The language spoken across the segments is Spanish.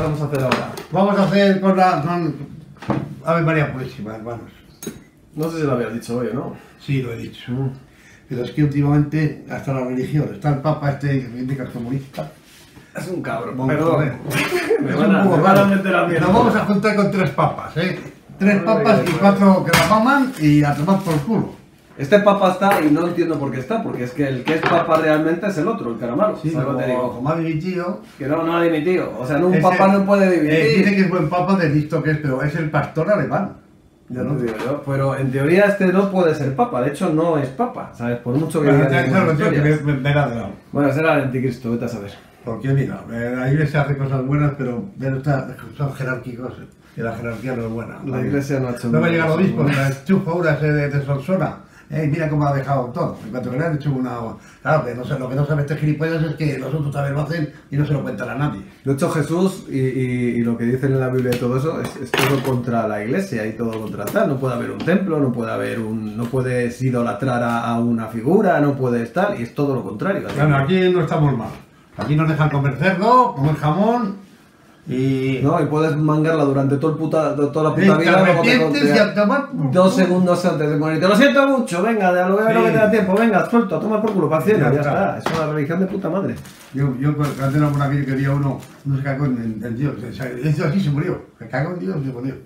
vamos a hacer ahora? Vamos a hacer con Ave María Purísima, hermanos. No sé si lo habías dicho hoy, ¿no? Sí, lo he dicho. Pero es que últimamente, hasta la religión, está el Papa este que indica comunista. Es un cabrón. Vamos Perdón. a ver. Me Es van un poco a raro. meter a mí. Nos vamos a juntar con 3 papas, ¿eh? 3 papas y 4 que la maman y a tomar por culo. Este papa está y no entiendo por qué está, porque es que el que es papa realmente es el otro, el caramelo. Sí, ¿Sabes lo que te digo? como ha dimitido. Que no ha dimitido. O sea, un papa no puede dimitir. Dice que es buen papa de listo que es, pero es el pastor alemán. Ya no te digo yo, pero en teoría este no puede ser papa, de hecho no es papa, ¿sabes? Por mucho que Bueno, digan claro, tío, que historias. me da de lado. Bueno, será el anticristo, vete a saber. Porque mira, la iglesia hace cosas buenas, pero son jerárquicos y la jerarquía no es buena. La iglesia no ha hecho No va a nada. llegar el obispo, la chufa ahora de Solsona. Mira cómo ha dejado todo. En cuanto que le han hecho una. Claro, que no sé, lo que no sabe este gilipollas es que los otros también lo hacen y no se lo cuentan a nadie. De hecho, Jesús y lo que dicen en la Biblia y todo eso es todo contra la iglesia y todo contra tal. No puede haber un templo, no puedes idolatrar a una figura, no puedes tal, y es todo lo contrario. Así Bueno, que- aquí no estamos mal. Aquí nos dejan comer cerdo, comer jamón y. No, y puedes mangarla durante toda la puta te vida. Luego arrepientes y a tomar por 2 culo. segundos antes de morir. Te lo siento mucho, venga, de lo que Sí. no me da tiempo, venga, suelto, a tomar por culo, para el cielo, Ya ya está. está. Es una religión de puta madre. Yo cuando era por aquí que quería uno se cagó en Dios. O sea, hizo así, se murió. Se cagó en Dios y se murió.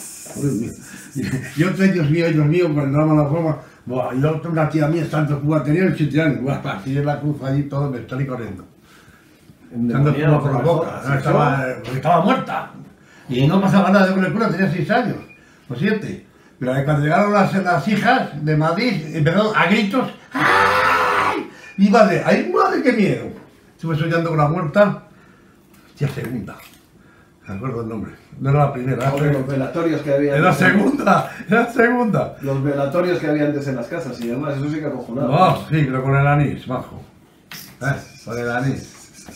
Y otro, Dios mío, cuando damos la forma. Buah, y otro, una tía mía, Santo Cuba, tenía 80 años. Buah, así en la cruz allí todo, me estoy corriendo. Dando espuma por la boca. Porque estaba muerta. Y no pasaba nada con el cura, tenía 6 años. O 7. Pero cuando llegaron las hijas de Madrid, empezaron a gritos. ¡Ay! Y madre, ¡ay madre, qué miedo! Estuve soñando con la muerta. Hostia, segunda. Me acuerdo el nombre. No era la primera. Joder, los velatorios que había Era la antes. segunda. Era la segunda. Los velatorios que había antes en las casas y demás, eso sí que acojonaba. Oh, sí, pero con el anís, bajo. Con el anís.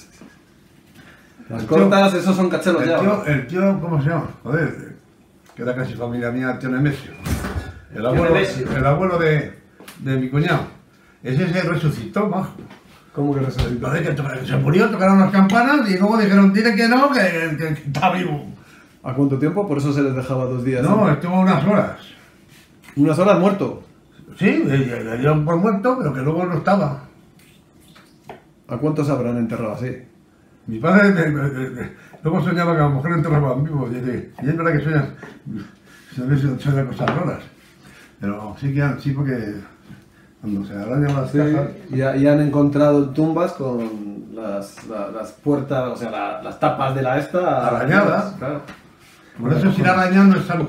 Las cortas, esos son cachelos ya. El tío, ¿cómo se llama? Joder, que era casi familia mía, el tío Nemesio. El abuelo de mi cuñado. Ese se resucitó, majo. ¿Cómo que resucitó? Joder, que se murió, tocaron las campanas y luego dijeron, dile que no, que está vivo. ¿A cuánto tiempo? Por eso se les dejaba 2 días. No, estuvo unas horas. Unas horas muerto. Sí, le dieron por muerto, pero que luego no estaba. ¿A cuántos habrán enterrado así? Mi padre luego soñaba que a la mujer enterraban vivo. Y es verdad que sueña cosas raras. Pero sí porque cuando se arañan las cajas. Y han encontrado tumbas con las puertas, o sea, las tapas de la esta Arañadas. Claro. Por eso si la arañado no es santo.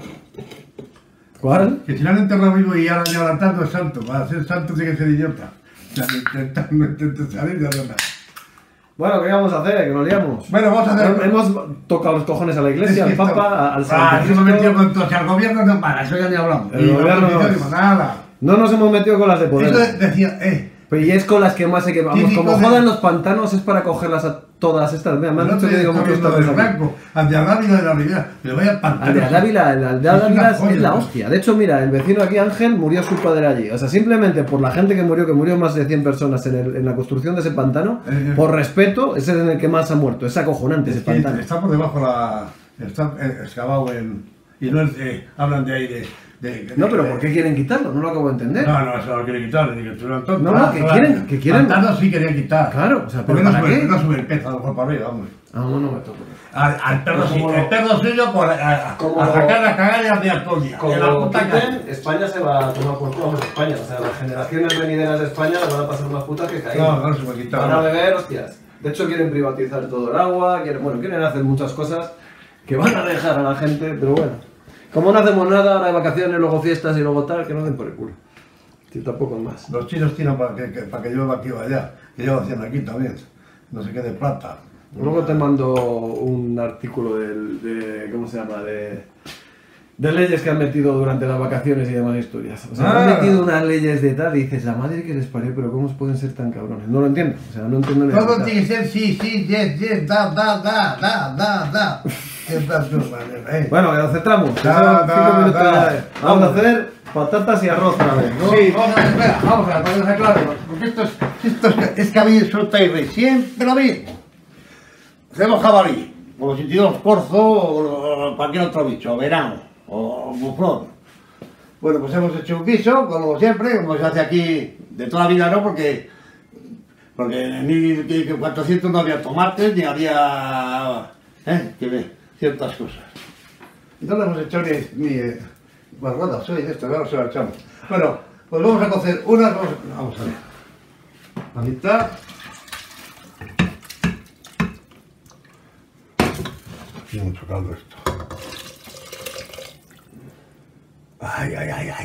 ¿Cuál? Que si la han enterrado vivo y arañado la tal no es santo. Para ser santo tiene que ser idiota. O sea, no intentes salir de la. Bueno, ¿qué vamos a hacer? Que nos liamos. Bueno, vamos a hacer. Hemos tocado los cojones a la iglesia, al Papa, al Eso me he Santo metido con todo. Si al gobierno no para, eso ya ni hablamos. El Y la gobierno oposición, no es. nada. No nos hemos metido con las de poder. Eso decía, Pero y es con las que más hay que... Vamos, Típico como de- jodan los pantanos es para cogerlas a todas estas. Mira, me han No dicho te que digo está muchos hablando del tapas aquí. blanco, al de Ávila de la Ribera, pero vaya pantano. Al de Ávila, el de Es una Ávila joya, es la ¿no? hostia. De hecho, mira, el vecino aquí, Ángel, murió su padre allí. O sea, simplemente por la gente que murió más de 100 personas en la construcción de ese pantano, por respeto, ese es en el que más ha muerto. Es acojonante ese Es que pantano. está por debajo está excavado y no es, hablan de ahí No, pero ¿por qué quieren quitarlo? No lo acabo de entender. No, eso lo quieren quitar, ni que estuvieran tontos. No, que quieren- Pantanos sí querían quitar. Claro, o sea, ¿por ¿pero qué no para sube, qué? no sube el pez a lo mejor para arriba, hombre? Ah, no me toco. Al perro sí, Como- el perro suyo a como- sacar la cagada de Antonia. Como en la lo puta quiten, calle. España se va a tomar por culo España. O sea, las generaciones venideras de España las van a pasar más putas que caídas. No se puede quitar. Van a beber, hostias. De hecho, quieren privatizar todo el agua, quieren hacer muchas cosas que van a dejar a la gente, pero bueno. Como no hacemos nada, ahora hay vacaciones, luego fiestas y luego tal, que no den por el culo. Sí, tampoco es más. Los chinos tiran para que llueva aquí o allá. Que ellos lo hacían aquí también. No sé qué de plata. Luego te mando un artículo de ¿cómo se llama? De leyes que han metido durante las vacaciones y demás historias. O sea, han metido unas leyes de tal y dices, la madre que les parió, pero ¿cómo pueden ser tan cabrones? No lo entiendo. O sea, no entiendo ni Todo la tiene que ser sí, yes, da. Bueno, que nos centramos. que Da, son da, 5 minutos da. ya. Vamos a hacer patatas y arroz otra vez, ¿no? Sí, vamos a ver, para que nos aclare, porque esto es que a mí suelta y rey, siempre lo mismo. Hacemos jabalí, como si tuviéramos corzo o cualquier otro bicho, o verano, o buflón. Bueno, pues hemos hecho un guiso, como siempre, como se hace aquí de toda la vida, ¿no? Porque en 1400 no había tomates, ni había, ciertas cosas. Y no le hemos hecho ni guardadas, soy de esto, ahora se la echamos. Bueno, pues vamos a cocer unas, vamos a ver. La mitad. Tiene mucho caldo esto. Ay.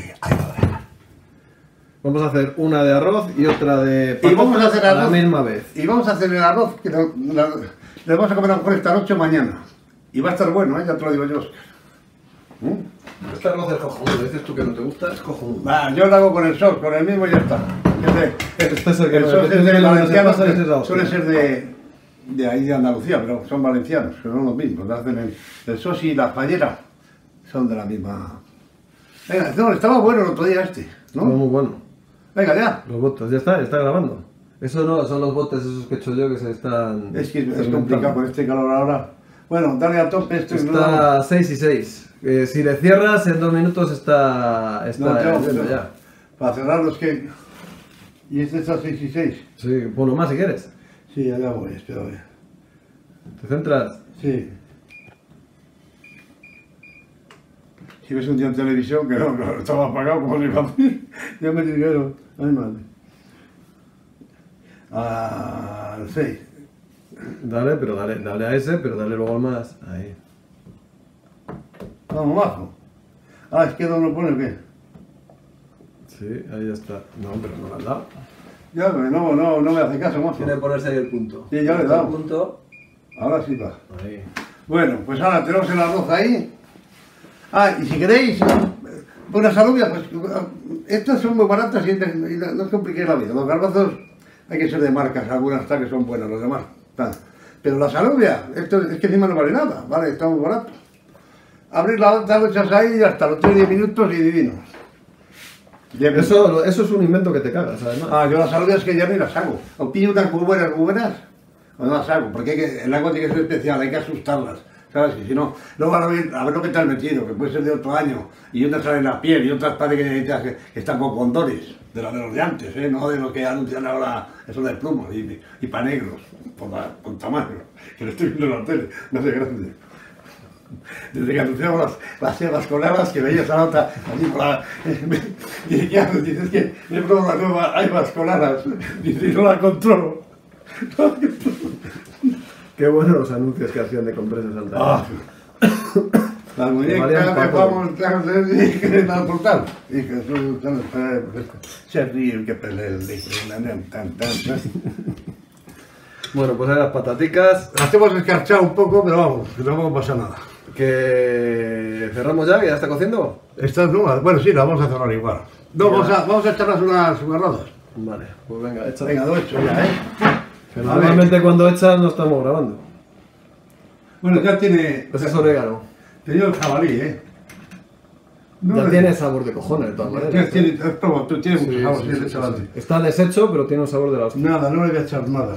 Vamos a hacer una de arroz y otra de patatas, y vamos a hacer arroz, a la misma vez. Y vamos a hacer el arroz, que le vamos a comer a lo mejor esta noche o mañana. Y va a estar bueno, ya te lo digo yo, Óscar. Este arroz es cojonudo, dices tú que no te gusta, es cojonudo. Yo lo hago con el sol, con el mismo y ya está. Este es el sol es de valencianos, suele ser de ahí de Andalucía, pero son valencianos, que son los mismos. Hacen el sos y la fallera son de la misma. Venga, no, estaba bueno el otro día este, ¿no? Estaba muy bueno. Venga, ya. Los botes, ya está grabando. Eso no, son los botes esos que he hecho yo que se están... Es que es complicado con este calor ahora. Bueno, dale a tope esto. Está 6 y 6. Si le cierras en 2 minutos está ya. Para cerrarlos que... ¿Y este está 6 y 6? Sí, ponlo más si quieres. Sí, allá voy, espera. ¿Te centras? Sí. Si ves un día en televisión que no estaba apagado, como se iba a decir, ya me dijeron, ay madre. Al 6. Dale, pero dale a ese, pero dale luego al más. Ahí. Vamos, bajo. Es que no lo pone o qué. Sí, ahí ya está. No, pero no lo has dado. Ya, pero no me hace caso, mazo. Tiene que ponerse ahí el punto. Sí, ya le he dado. El punto. Ahora sí va. Ahí. Bueno, pues ahora tenemos el arroz ahí. Y si queréis, unas alubias, pues estas son muy baratas y no os compliquéis la vida. Los garbanzos hay que ser de marcas, algunas están que son buenas, los demás. Pero las alubias, esto es que encima no vale nada, ¿vale? Está muy barato. Abrir la lata, lo echas ahí y hasta los 3-10 minutos y divinos. Eso es un invento que te cagas, además. Yo las alubias que ya ni las hago. O pillo unas muy buenas, o no las hago, porque el agua tiene que ser especial, hay que asustarlas. ¿Sabes? Que si no, luego a ver lo que te has metido, que puede ser de otro año, y otras salen la piel, y otras parece que están con condones, de los de antes, no de los que anuncian ahora, eso de plumos y pa' negros, con tamaño, que lo estoy viendo en la tele, no sé, grande. Desde que anunciamos las hebas coladas, que veías a la otra, así por la... Y ¿qué haces? Dices que he probado la nueva hebas coladas, y no la controlo. Qué buenos los anuncios que hacían de compresas altas. Las muñecas que vamos a aportar. Y Jesús se ríe que pelea el Bueno, pues ahí las pataticas. Las hemos escarchado un poco, pero vamos, que tampoco pasa nada. ¿Que cerramos ya? ¿Que ya está cociendo? Estas nuevas, bueno, sí, las vamos a cerrar igual. No, vamos a echarlas unas guardadas. Vale, pues venga, echa. Venga, lo he hecho ya, Normalmente cuando echas no estamos grabando. Bueno, ya tiene... Pues es orégano. Te dio el jabalí, No ya tiene sabor de cojones, de todas maneras. Tú tienes mucho sabor, sí, sí. Está deshecho, pero tiene un sabor de la hostia. Nada, no le voy a echar nada.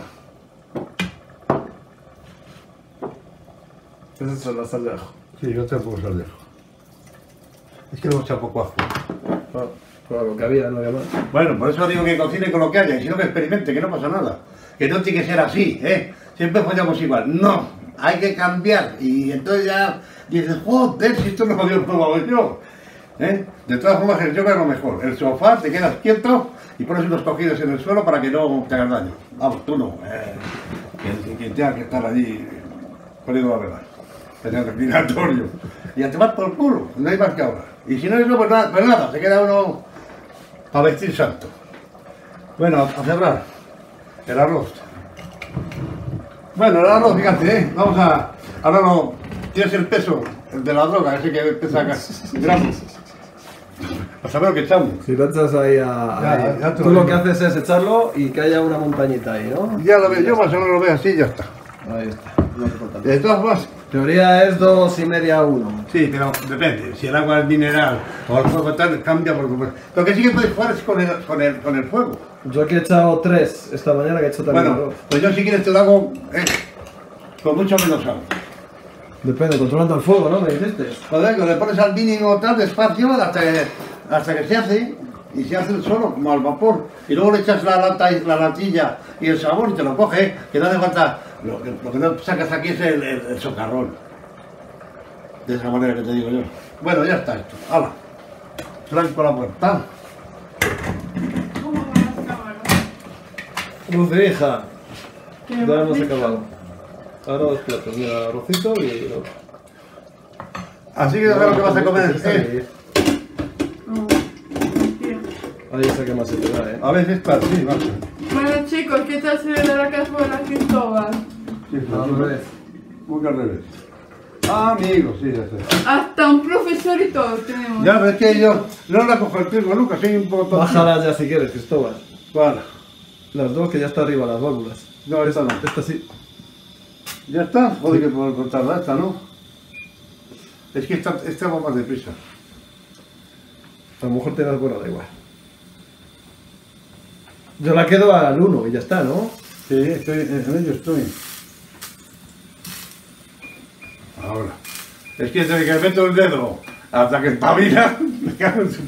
Esa es la sal de ajo. Sí, yo tengo poco sal de ajo. Es que le hemos echado poco ajo. Con lo que había, no había más. Bueno, por eso digo que cocine con lo que haya, y si no que experimente, que no pasa nada. Que no tiene que ser así, Siempre fallamos igual. No, hay que cambiar. Y entonces ya dices, joder, si esto no lo había probado yo. De todas formas, el yoga es lo mejor. El sofá, te quedas quieto y pones unos cogidos en el suelo para que no te hagas daño. Vamos, tú no. Quien tenga que estar allí poniendo la verdad. En el respiratorio. Y a tomar por culo, no hay más que ahora. Y si no es eso, pues nada, se queda uno a vestir santo. Bueno, a cerrar. El arroz. Bueno, el arroz, fíjate, vamos a... Ahora no... Tienes el peso, el de la droga, ese que pesa gramos. A saber lo que echamos. Si lo echas ahí ya tú lo que haces es echarlo y que haya una montañita ahí, ¿no? Ya lo veo, yo más o menos lo veo así y ya está. Ahí está. No hace falta. De todas formas... Teoría es 2,5 a 1. Sí, pero depende. Si el agua es mineral o el fuego tal, cambia por completo. Lo que sí que puedes jugar es con el fuego. Yo aquí he echado 3 esta mañana, que he hecho también. Bueno, pues yo si quieres te lo hago con mucho menos agua. Depende, controlando el fuego, ¿no? Me dijiste. Joder, que le pones al mínimo tal despacio hasta que se hace. Y se hace solo, como al vapor. Y luego le echas la latilla y el sabor y te lo coge, que no hace falta. Lo que no sacas aquí es el socarrón. De esa manera que te digo yo. Bueno, ya está esto. ¡Hala! Franco la puerta. ¿Cómo van las cámaras? Luz de hija. ¿Qué Ya hemos hemos dicho? acabado. Ahora dos platos. Mira, arrocito y... Así que ya sabes lo que vas a comer. No, tío. Ahí está que más se te da, ¿eh? A veces está así, no sé. Bueno chicos, ¿qué tal se le da la cazuela a Cristóbal? Sí, Al revés. Muy al revés. Ah, amigo, sí, ya sé. Hasta un profesor y todo tenemos. Ya ves que yo no la cojo el trigo nunca, soy un poco tonto. Bájalas ya si quieres, Cristóbal. Vale. Las dos que ya está arriba, las válvulas. No, esta no. Esta sí. ¿Ya está? Joder, que por cortarla esta, ¿no? Es que esta va más deprisa. A lo mejor te das buena, da igual. Yo la quedo al 1 y ya está, ¿no? Sí, en ello estoy. Ahora. Es que desde que meto el dedo hasta que espabila, me cago en su...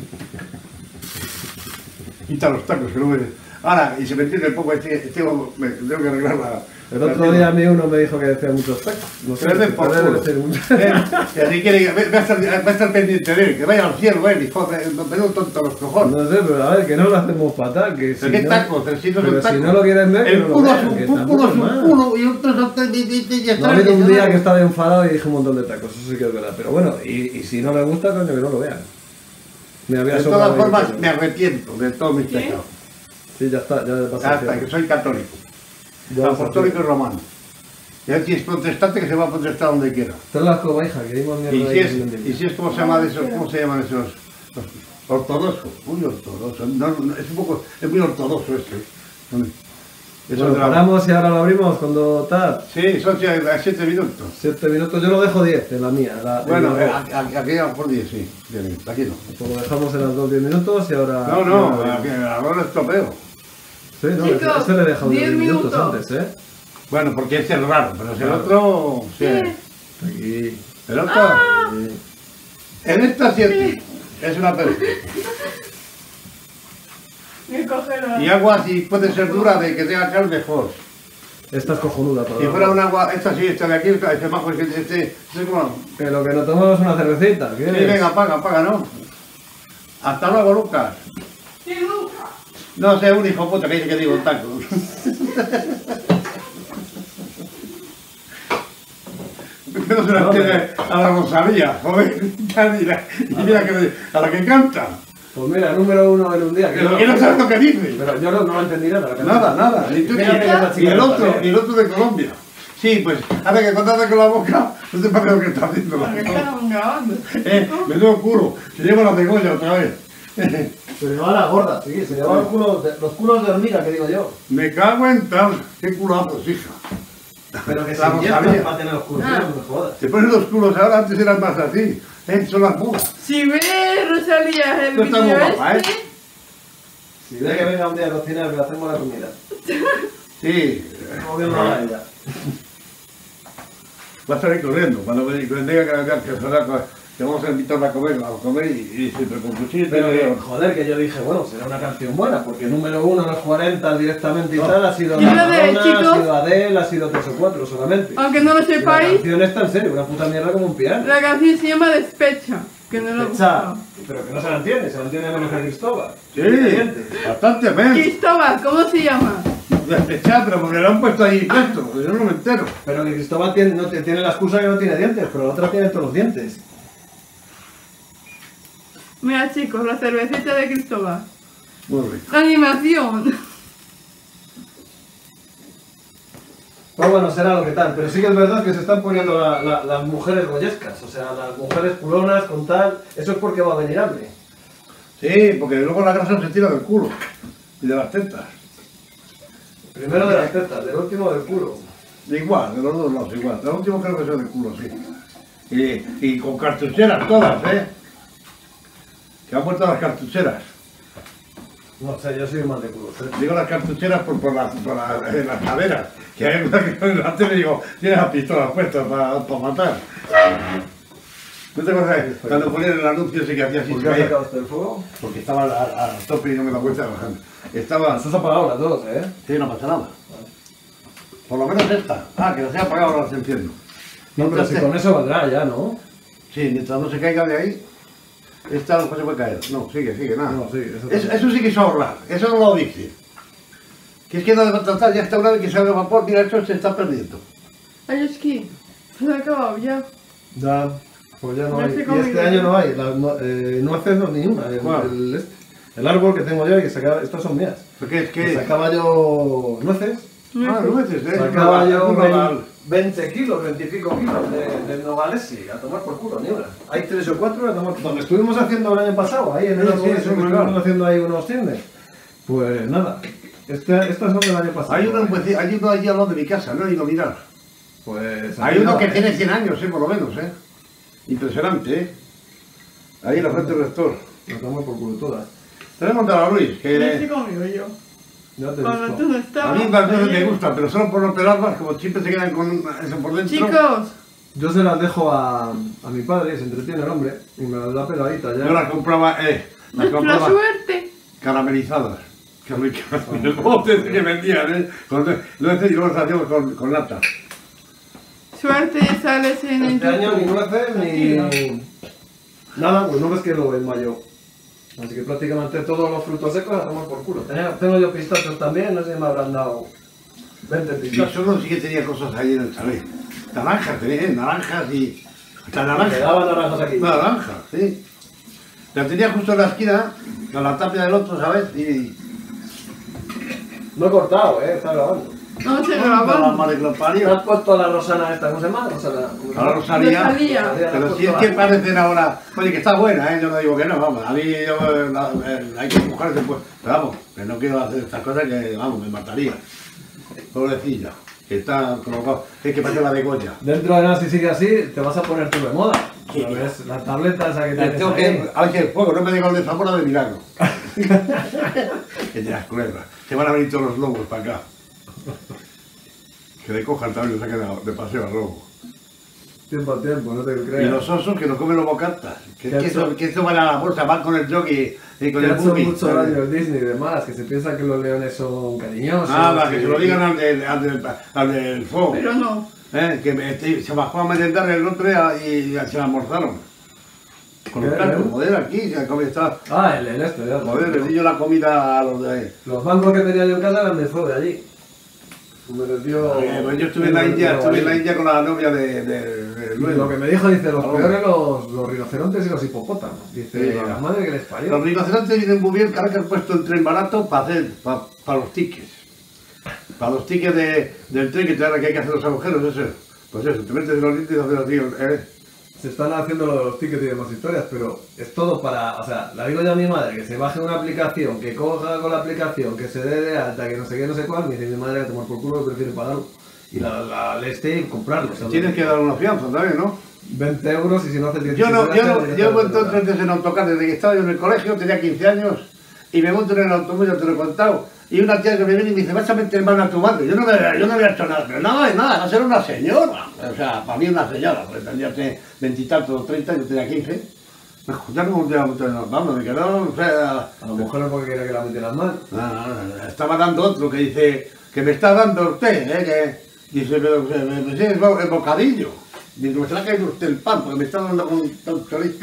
Quita los tacos, que no me... Ahora, y se me entiende un poco, me tengo que arreglar la... El otro día a mí uno me dijo que decía muchos tacos. No sé, Pero es por debe culo. ser mucho. Y así quiere, va a estar pendiente de él, que vaya al cielo, hijo, menudo tonto los cojones. No sé, pero a ver, que no lo hacemos fatal. Que si ¿Pero qué no, tacos? El sitio pero son tacos. si no lo quieren ver, que El no lo culo vean, es que un tampoco culo, es es un mal. culo, y otros son... No ha habido un día que estaba enfadado y dije un montón de tacos, eso sí que es verdad. Pero bueno, y si no le gusta, coño, que no lo vean. Me había De sobrado todas formas, ahí. me arrepiento de todos mis ¿Qué? pecados. Sí, ya está, ya pasa. Hasta que soy católico. Ya Apostólico y romano. Y aquí es protestante que se va a protestar donde quiera. Ten la escoba, hija, que dimos mierda Y de si es como se llama de esos, ¿cómo se llaman esos? Ortodoxos, muy ortodoxo. Es un poco, es muy ortodoxo este. Eso Bueno, de la- paramos y ahora lo abrimos cuando tal. Sí, son 7 minutos. 7 minutos, yo lo dejo 10 en la mía. Bueno, en la- aquí a lo mejor 10, sí. Bien, aquí no. pues lo dejamos en las 2 10 minutos y ahora. No, y ahora- aquí ahora es tropeo. Sí, no, Chicos, ese le he dejado 10 10 minutos minutos. antes, ¿eh? Bueno, porque este es raro, pero si el Claro. otro, sí. Aquí. El otro, Sí. en esta 7, es una pérdida. Me coge la... Y agua, si puede ser dura, de que tenga cal, mejor. Esta es cojonuda para Si fuera un agua, esta sí, esta de aquí, este majo, este es como... Que lo que nos tomamos es una cervecita, Sí, ¿quieres? venga, paga, ¿no? Hasta luego, Lucas. Sí, Luca. No sé, un hijo puta que dice que digo tacos. No se la tiene a la Rosalía, joder. Y mira que a la que canta. Pues mira, número 1 en un día. Que no sabe lo que dice. Pero yo no entendí nada. Nada. Y tú- Mira, mira, esa y el chica otro, también. y el otro de Colombia. Sí, pues, ahora que contate con la boca, no te parece lo que está haciendo. Porque estamos grabando. Menudo culo, se lleva la cegolla otra vez. Se lleva la gorda, sí, se lleva los culos de hormiga, que digo yo. Me cago en tal, qué culazos, hija. Pero que se La Rosalía. inyectan para tener los culos, Ah. no me jodas. Te ponen los culos ahora, antes eran más así. Son las mulas. Si ve Rosalía el Esto está muy vídeo guapa, este, Si ve que venga un día a cocinar, le hacemos la comida. Sí, Como bien lo hará ella. va a salir corriendo. Cuando me diga que vamos a invitarla a comer y siempre con cuchillo. Pero que, joder, que yo dije, bueno, será una canción buena, porque número 1 en los 40 directamente y tal ha sido Y lo de, Madonna, ha chicos- sido Adele, ha sido 3 o 4 solamente. aunque no lo Y la sepáis, canción está en serio, una puta mierda como un piano. la canción se llama Despecha, que no lo he Pecha, buscado. pero que no se la entiende menos que Cristóbal. Sí, bastante menos. Cristóbal, ¿cómo se llama? Despechado, pero porque lo han puesto ahí puesto, yo no me entero. Pero que Cristóbal tiene, no, tiene la excusa que no tiene dientes, pero la otra tiene todos los dientes. Mira chicos, la cervecita de Cristóbal. Muy rico. La animación. Pues bueno, será lo que tal, pero sí que es verdad que se están poniendo las mujeres goyescas, o sea, las mujeres culonas con tal, eso es porque va a venir hambre. Sí, porque luego la grasa se tira del culo y de las tetas. Primero de las tetas, del último del culo. Igual, de los dos lados, igual. El último creo que es del culo, sí. Y con cartucheras todas, ¿eh? Que han puesto las cartucheras. No sé, yo soy más de cruz. Digo las cartucheras por las caderas. Que hay una que en la tele digo, tienes la pistola puesta para matar. ¿No te acuerdas cuando ponían el anuncio ese que hacía así? ¿Por qué has sacado usted el fuego? Porque estaba al tope y no me da cuenta bajando. Estaba... Las has apagado las dos, ¿eh? Sí, no pasa nada. Por lo menos esta. Ah, que las he apagado, ahora las enciendo. No, pero si con eso valdrá ya, ¿no? Sí, mientras no se caiga de ahí, esta no se puede caer. No, sigue, nada. No, sí, Eso sí que es ahorrar, eso no lo dice. Que es que no de contratar, ya está una vez que sale el vapor, mira, esto se está perdiendo. Ay, es que se ha acabado ya. Ya, pues ya no Ya hay. se Y comió este ya. año no hay, no haces ni una. El árbol que tengo yo y que sacaba, estas son mías. Porque es Que que... sacaba yo nueces. Ah, nueces, Sacaba yo un nogal. 20 kilos, 20 y pico kilos de nogalesi, a tomar por culo, ni una. Hay 3 o 4 a tomar por culo. Estuvimos haciendo el año pasado, ahí en el árbol, estuvimos haciendo ahí unos cines. Pues nada, estas son del año pasado. Hay uno allí al lado de mi casa, no he ido a mirar. Pues Hay uno que tiene 100 años, por lo menos, Impresionante, Ahí en la frente del rector. Lo tomo por culo todas. Tenemos de la Luis, Ya se que comió yo. Ya te he Cuando visto. tú no a estabas. mí las veces me ayer. gustan, pero solo por no pelarlas, como siempre se quedan con eso por dentro. Chicos, Yo se las dejo a mi padre, se entretiene el hombre, y me las da peladita ya. Yo las compraba, nuestra suerte. caramelizadas. Qué ricas. El bote que vendían, Nueces y luego las hacíamos con nata. Suerte sales en el Este año ni YouTube. nueces ni... Nada, pues no ves que lo en mayo. Así que prácticamente todos los frutos secos a tomar por culo. Tengo yo pistachos también, no sé si me habrán dado 20 Y pistachos. solo sí que tenía cosas ahí en el chalet. Naranjas, tenía naranjas y... Hasta Me naranjas. daban naranjas aquí. Naranjas, sí. La tenía justo en la esquina, a la tapia del otro, ¿sabes? Y... No he cortado, está grabando. No se La grababa. madre que lo ¿Te parió. has puesto a la Rosana esta? ¿Cómo se llama? Rosana. ¿Cómo se llama? A la Rosalía. Rosalía. Pero si es que parecen ahora... Oye, que está buena, yo no digo que no, vamos. A mí hay que buscarse, pues. Pero vamos, que no quiero hacer estas cosas que, vamos, me mataría. Pobrecilla. Que está colocado. Es que parece la de Goya. Dentro de nada, si sigue así, te vas a poner tú de moda. Sí. ¿Sabes? La tableta esa que tienes Tengo ahí. que... A ver si el fuego, no me diga el de Zamora de milagro. Que te las culebras. Se van a venir todos los lobos para acá. Que le cojan también, le saquen de paseo al lobo. Tiempo a tiempo, no te Y creas. los osos que nos comen los bocatas. Que Que eso van a la bolsa, van con el jockey y con Que el ha hecho buggy. mucho daño el Disney y demás, que se piensa que los leones son cariñosos. Nada, que se lo digan al del fuego. Pero no. Que se bajó a merendar el otro día y se la almorzaron. Con los ¿Qué? tacos, joder, aquí, se come está. Ah, el este, ya. Joder, les di yo la comida a los de... Los bancos que tenía yo en casa eran de fuego de allí. Me les dio... Pues yo estuve en la India, con la novia de Luis. Lo que me dijo, dice, los Algo. peores los rinocerontes y los hipopótamos. Dice, Sí, la madre que les parió. Los rinocerontes vienen muy bien, que ahora que han puesto el tren barato para los tickets. Para los tickets del tren que hay que hacer los agujeros, eso. Pues eso, te metes en los dientes y haces así, Se están haciendo lo de los tickets y demás historias, pero es todo para... O sea, la digo yo a mi madre, que se baje una aplicación, que coja con la aplicación, que se dé de alta, que no sé qué, no sé cuál. Me dice mi madre que tomar por culo, que prefiere pagarlo. Y la leste y comprarlo. ¿sabes? Tienes que dar una fianza también, ¿no? 20 euros y si no hace 10 Yo he vuelto entonces en autocar desde que estaba yo en el colegio, tenía 15 años, y me monto en el automóvil, ya te lo he contado, y una tía que me viene y me dice, vas a meter mano a tu madre. Yo no había hecho nada, pero nada de nada, va a ser una señora. O sea, para mí una señora, porque tendría 20 y tantos, 30, yo tenía 15. Ya no me monté a montar en las manos, me quedaron, o sea... A lo mejor es porque quería que la metieran mal. Estaba dando otro que dice, que me está dando usted, que... Dice, pero me sigue el bocadillo. Dice, me se le ha caído usted el pan, porque me está dando con un chorizo.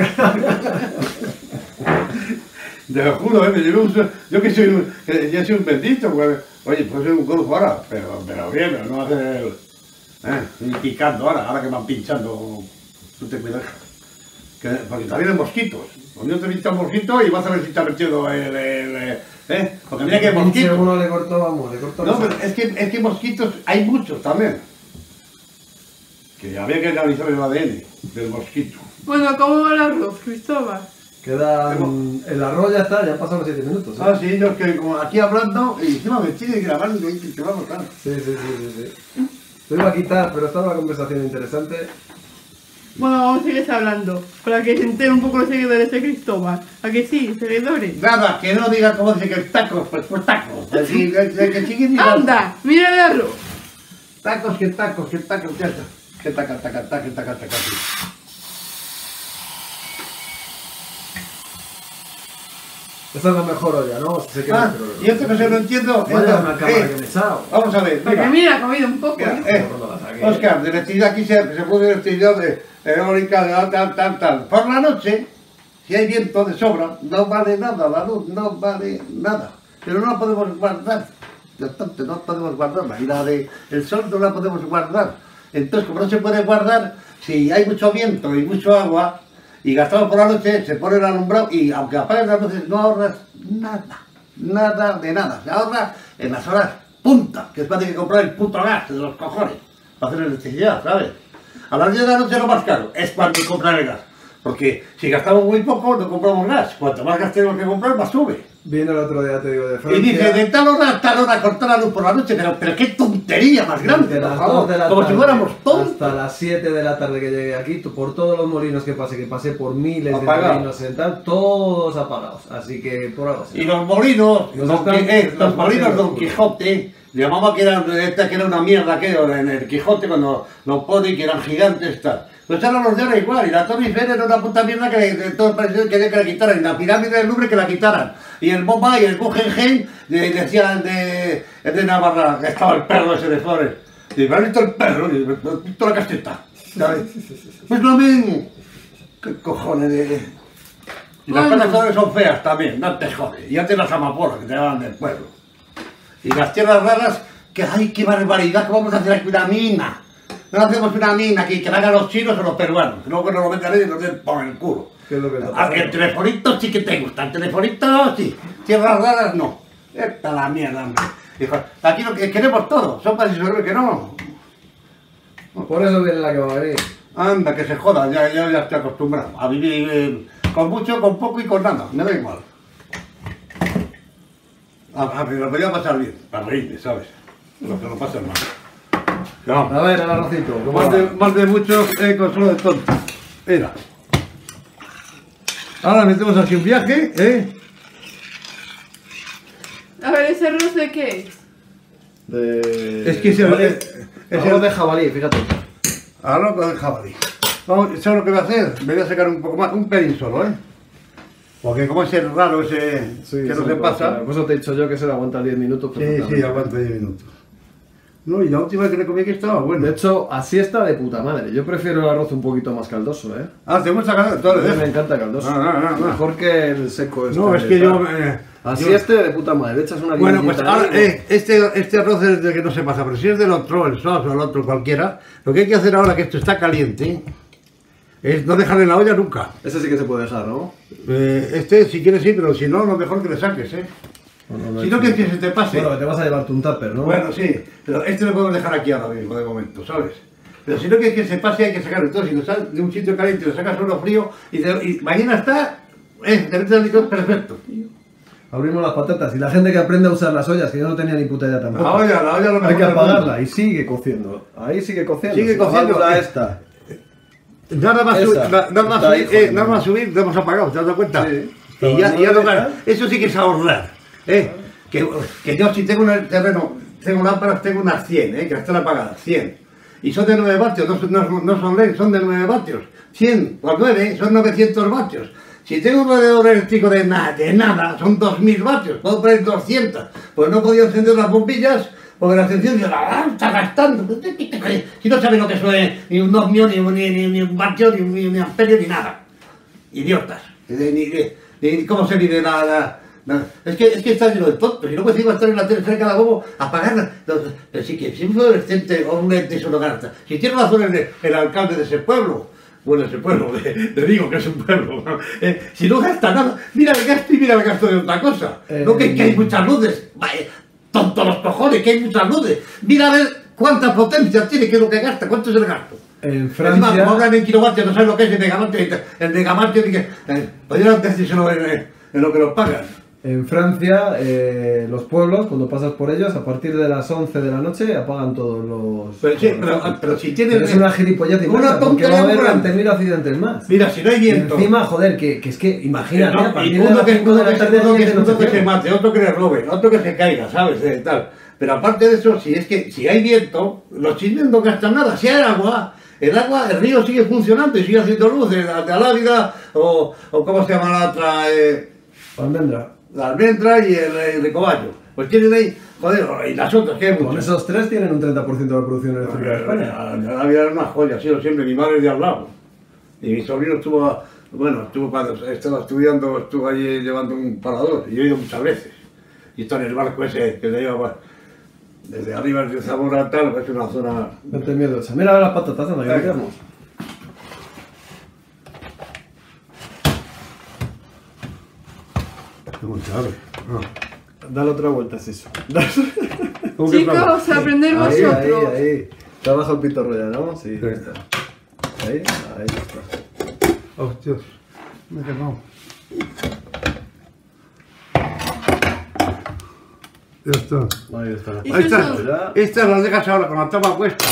Te lo juro, me llevé yo que soy un bendito, pues, oye, pues soy un corujo ahora, pero bien, pero no hacer ni picando ahora que van pinchando, tú te cuidas. Porque también hay mosquitos. Cuando yo te pincha un mosquito y vas a ver si te ha metido porque mira que hay mosquitos. Uno le cortó, vamos, le cortó. No, pero es que mosquitos hay muchos también. Que había que analizar el ADN del mosquito. Bueno, ¿cómo va el arroz, Cristóbal? Quedan... El arroz ya está, ya han pasado los 7 minutos. ¿eh? Ah, sí, yo es que como aquí hablando y encima me estoy grabando y te va a notar. Sí. Te iba a quitar, pero estaba una conversación interesante. Bueno, vamos a seguir hablando, para que se enteren un poco los seguidores de Cristóbal. ¿A que sí, seguidores? Nada, que no diga cómo dice que tacos, pues tacos. Así, que sigue diciendo. ¡Anda! ¡Mira el arroz! Tacos, ya está. Que taca. Esta es la mejor olla, ¿no? Se queda y esto que se lo entiendo. Vaya una cámara que me he echado. Vamos a ver, Porque mira, ha comido un poco. Mira, ¿eh? Oscar, de electricidad aquí se puede electricidad eólica, tal. Por la noche, si hay viento de sobra, no vale nada, la luz no vale nada. Pero no la podemos guardar. No podemos guardarla. Y la del sol no la podemos guardar. Entonces, como no se puede guardar, si hay mucho viento y mucho agua, y gastamos por la noche, se pone el alumbrado y aunque apagues las luces no ahorras nada de nada. Se ahorra en las horas punta, que es para que comprar el puto gas de los cojones para hacer electricidad, ¿sabes? A las 10 de la noche lo más caro es cuando comprar el gas, porque si gastamos muy poco no compramos gas. Cuanto más gas tenemos que comprar, más sube. Vino el otro día, te digo, de Francia. Y dice, de tal hora a tal hora cortar la luz por la noche, pero qué tontería más grande, por favor, como si fuéramos tontos. Hasta las 7 de la tarde que llegué aquí, por todos los molinos que pasé por miles de molinos en tal, todos apagados, así que por algo así. Y los molinos, los molinos Don Quijote, llamaba que era una mierda aquello en el Quijote cuando lo pone que eran gigantes, tal. Pues ahora los de ahora igual, y la Torre Eiffel era una puta mierda que todos parecían que la quitaran, y la pirámide del Louvre que la quitaran, y el Bomba y el Guggenheim decían de Navarra, que estaba el perro ese de Flores. Y me han visto el perro, y me han visto la casteta, ¿sabes? Pues lo mismo. ¿Qué cojones de...? Y las casas Flores son feas también, no te jodes. Y antes las amapolas que te daban del pueblo. Y las tierras raras, que ¡ay, qué barbaridad! Que vamos a hacer aquí una mina. No hacemos una mina aquí, que la hagan los chinos o los peruanos. Que luego que nos lo metan y nos den por el culo. ¿Qué es lo que está el telefonito sí que te gusta, el telefonito sí. Tierras raras no. Esta la mierda, hombre. Hijo, aquí lo que queremos todo, son países europeos que no. Por eso viene la que va a venir. Anda, que se joda, ya estoy acostumbrado a vivir con mucho, con poco y con nada, me da igual. Pero lo voy a pasar bien, para reírme, ¿sabes? Lo que no pasa mal. No. A ver, el arrocito. Más de muchos, consuelo de tontos. Mira. Ahora metemos aquí un viaje, A ver, ¿ese arroz de qué es? Es que es arroz de jabalí, fíjate. Arroz de jabalí. Vamos, ¿sabes lo que voy a hacer? Me voy a sacar un poco más, un pelín solo, Porque como es el raro ese que no se pasa. Por eso te he dicho yo que se le aguanta 10 minutos. Sí, aguanta 10 minutos. No, y la última vez que le comí aquí estaba bueno. De hecho, así está de puta madre. Yo prefiero el arroz un poquito más caldoso, ¿te gusta caldoso? A mí me encanta caldoso. No. Mejor que el seco. No, es que yo... Así de puta madre, le echas una Bueno, pues ahora, este arroz es del que no se pasa, pero si es del otro, el sos o el otro cualquiera, lo que hay que hacer ahora que esto está caliente, es no dejarle en la olla nunca. Ese sí que se puede dejar, ¿no? Si quieres sí, pero si no, lo mejor que le saques, si no, que se te pase. Bueno, que te vas a llevarte un tupper, ¿no? Bueno, sí, pero este lo podemos dejar aquí ahora mismo, de momento, ¿sabes? Pero si no quieres que se pase, hay que sacarlo. Entonces, si lo sacas de un sitio caliente y lo sacas uno frío, y mañana está, te metes el micro perfecto. Abrimos las patatas y la gente que aprende a usar las ollas, que yo no tenía ni puta idea tampoco. La olla lo mejor. Hay que apagarla y sigue cociendo. Ahí sigue cociendo. Sigue cociendo. Esta. Nada más subir, te hemos apagado, ¿te has dado cuenta? Sí. Y ya tocar. Eso sí que es ahorrar. Que yo si tengo en el terreno, tengo lámparas, tengo unas 100, que están apagadas, 100. Y son de 9 vatios, no son LED, son de 9 vatios. 100 por 9 son 900 vatios. Si tengo un radiador eléctrico de nada, son 2000 vatios, puedo poner 200. Pues no podía encender las bombillas, porque la encendida está gastando. Si no sabes lo que es ni un ohmio, ni un vatio, ni un amperio, ni nada. Idiotas. ¿Cómo se mide nada? Es que está lleno de tontos, y luego encima estar en la tele cada bobo, apagar. Pero sí que si un fluorescente o un lente eso no gasta. Si tiene razón el alcalde de ese pueblo, bueno, ese pueblo, le digo que es un pueblo, ¿no? Si no gasta nada, mira el gasto y mira el gasto de otra cosa. No que hay muchas luces, tontos los cojones, que hay muchas luces. Mira a ver cuánta potencia tiene, qué es lo que gasta, cuánto es el gasto. En Francia... Encima, como hablan en kilovatios, no sabes lo que es el megavatio, podrían decírselo en lo que nos pagan. En Francia, los pueblos, cuando pasas por ellos, a partir de las 11 de la noche apagan todos los... Pero, sí, pero si tienes... Es una gilipollez inmensa, porque va a haber 20.000 accidentes más. Mira, si no hay viento... Y encima, joder, que es que, imagínate, a partir de uno las 5 de la tarde... Uno que se mate, otro que le roben, otro que se caiga, ¿sabes? Tal. Pero aparte de eso, si es que si hay viento, los chinos no gastan nada. Si hay agua, el río sigue funcionando y sigue haciendo luz, de Alávida o ¿cómo se llama la otra? Almendra. La almendra y el ricoballo. Pues tienen ahí, joder, y las otras que hay Con muchas. esos tres tienen un 30% de la producción eléctrica de España. La vida era una joya, ha sido siempre, mi madre es de al lado. Y mi sobrino estuvo cuando estaba estudiando, estuvo allí llevando un parador, y yo he ido muchas veces. Y está en el barco ese que se lleva desde arriba de Zamora tal, es una zona... No te miedo, esa. Mira las patatas, anda, que quedamos. Dale otra vuelta, es eso. Chicos, aprender Ahí, vosotros. ahí. Trabaja el pitorro ya, ¿no? Sí, ya está. Ahí está. Hostias, me he quemado. Ya está. Ahí está. Ahí está. Estas las dejas ahora con la tapa puesta,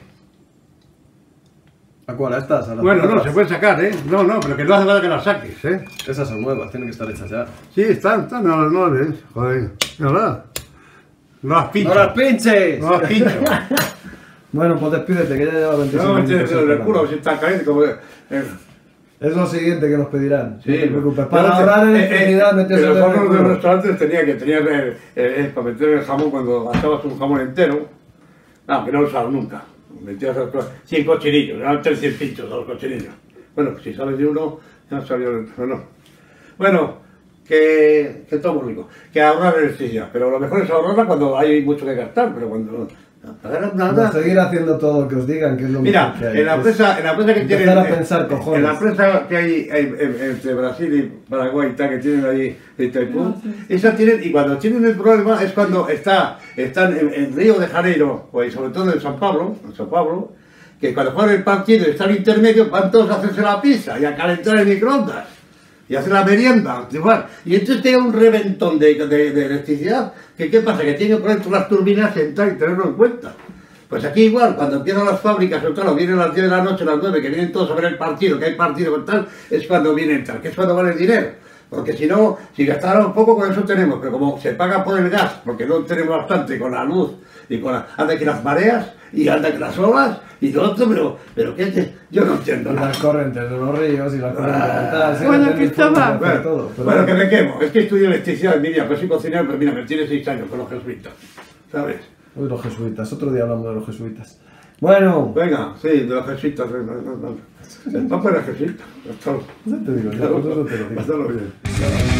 ¿A cuál? ¿A estas? ¿A las Bueno, no, patatas? se pueden sacar, No, pero que no hace falta que las saques, Esas son nuevas, tienen que estar hechas ya. Sí, están, no las ves, joder. ¿Verdad? No las pincho. ¡No las pinches! No las pincho. Bueno, pues despídete, que ya lleva 25 No, minutos. el culo, si está caliente, como que... Es lo siguiente que nos pedirán. Sí, no te preocupes. Para ahorrar electricidad, meterse en los en el hornos de los culo. restaurantes tenía para meter el jamón cuando gastabas un jamón entero. No, que no lo usabas nunca. Metías 100 cochinillos, eran 300 pinchos los cochinillos. Bueno, pues si sales de uno, ya salió el otro. No. Bueno, que todo muy rico. Que ahorrar electricidad, pero lo mejor es ahorrarla cuando hay mucho que gastar, pero cuando no pagar nada. No, seguir haciendo todo lo que os digan, que es lo Mira, mejor que hay. en la empresa que tienen... empezar a pensar, cojones. En la empresa que hay entre Brasil y Paraguay y tal, que tienen ahí de Itaipú, esa tienen, y cuando tienen el problema es cuando están en Río de Janeiro, o sobre todo en San Pablo, que cuando juegan el partido y están intermedio, van todos a hacerse la pizza y a calentar el microondas. Y hacer la merienda, igual. Y entonces te da un reventón de electricidad. ¿Qué pasa? Que tiene que poner todas las turbinas, entrar y tenerlo en cuenta. Pues aquí igual, cuando empiezan las fábricas, o tal, vienen a las 10 de la noche, a las 9, que vienen todos a ver el partido, que hay partido con tal, es cuando viene a entrar, que es cuando vale el dinero. Porque si no, si gastáramos poco, con eso tenemos, pero como se paga por el gas, porque no tenemos bastante con la luz, y con anda que las mareas, y anda que las olas, y todo otro, pero ¿qué es? Yo no entiendo Y nada. las corrientes de los ríos y las corrientes de tal. sí, Bueno, no tenéis Cristóbal. forma de hacer Bueno, todo, pero bueno, que me quemo. Es que estudio electricidad en mi día, pues soy cocinero, pero mira, me tiene 6 años con los jesuitas, ¿sabes? Uy, los jesuitas, otro día hablamos de los jesuitas. Bueno, Venga, sí, de los jesuitas. El papa era jesuita. ya te digo, Hasta yo, eso te lo digo. luego.